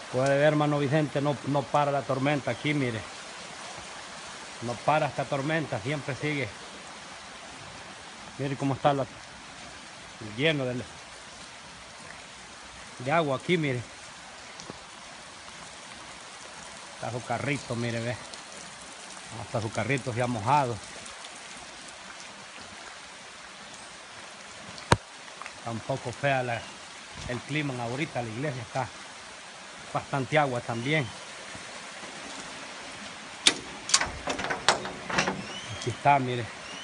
Puede ver, hermano Vicente, no para la tormenta aquí, mire. No para esta tormenta, siempre sigue. Mire cómo está lleno de agua aquí, mire. Está su carrito, mire, ve. Hasta su carrito se ha mojado. Está un poco fea el clima ahorita, la iglesia está bastante agua también. Aquí está, mire.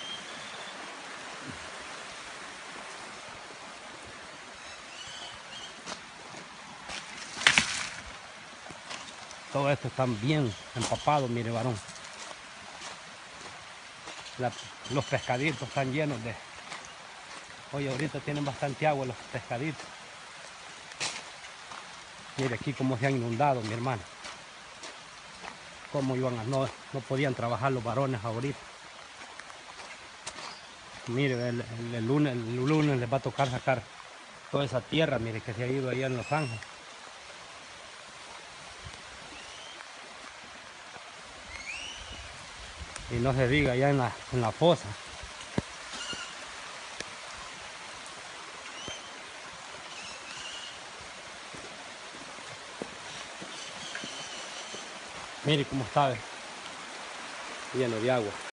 Todo esto está bien empapado, mire, varón. Los pescaditos están llenos de... Oye, ahorita tienen bastante agua los pescaditos. Mire aquí cómo se han inundado, mi hermano. Cómo iban no podían trabajar los varones ahorita. Mire, el lunes les va a tocar sacar toda esa tierra, mire, que se ha ido allá en Los Ángeles. Y no se diga allá en la fosa. Mire cómo está, lleno de agua.